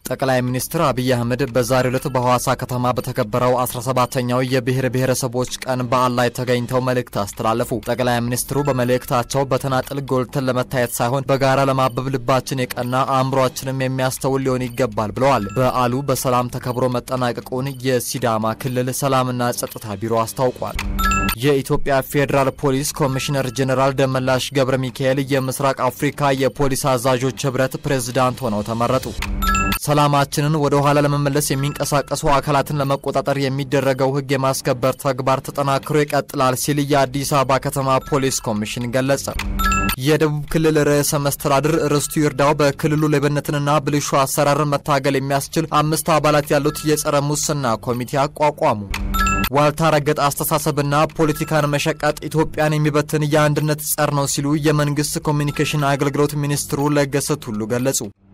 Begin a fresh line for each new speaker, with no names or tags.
ጠቅላይ ሚኒስትር አብይ አህመድ በዛሬው ዕለት በሐዋሳ ከተማ በተከበረው 17ኛው የብሔር ብሔረሰቦች ቀን በዓል ላይ ተገኝተው መልእክት አስተላለፉ። ጠቅላይ ሚኒስትሩ በመልእክታቸው በተናጥል ጎልተን ለመታየት ሳይሆን በጋራ ለማበብ ልባችን የቀና አእምሮአችንም የሚያስተውል ሊሆን ይገባል ብለዋል። በዓሉ በሰላም ተከብሮ መጠናቀቁን የሲዳማ ክልል ሰላምና ጸጥታ ቢሮ አስታውቋል። የኢትዮጵያ ፌደራል ፖሊስ ኮሚሽነር ጀነራል ደመላሽ ገብረ ሚካኤል የምስራቅ አፍሪካ የፖሊስ አዛዦች ህብረት ፕሬዝዳንት ሆነው ተመረጡ። ሰላማችንን ወደ ኋላ ለመመለስ የሚንቀሳቀሱ አካላትን ለመቆጣጠር የሚደረገው ህግ የማስከበር ተግባር ተጠናክሮ ይቀጥላል ሲል የአዲስ አበባ ከተማ ፖሊስ ኮሚሽን ገለጸ። የደቡብ ክልል ርዕሰ መስተዳድር ርስቱ ይርዳው በክልሉ ሌብነትንና ብልሹ አሰራርን መታገል የሚያስችል 5 አባላት ያሉት የጸረ ሙስና ኮሚቴ አቋቋሙ። ዋልታ ረገጥ አስተሳሰብና ፖለቲካን መሸቀጥ ኢትዮጵያን የሚበትን የአንድነት ጸር ነው ሲሉ የመንግስት ኮሚኒኬሽን አገልግሎት ሚኒስትሩ ለገሰ ቱሉ ገለጹ።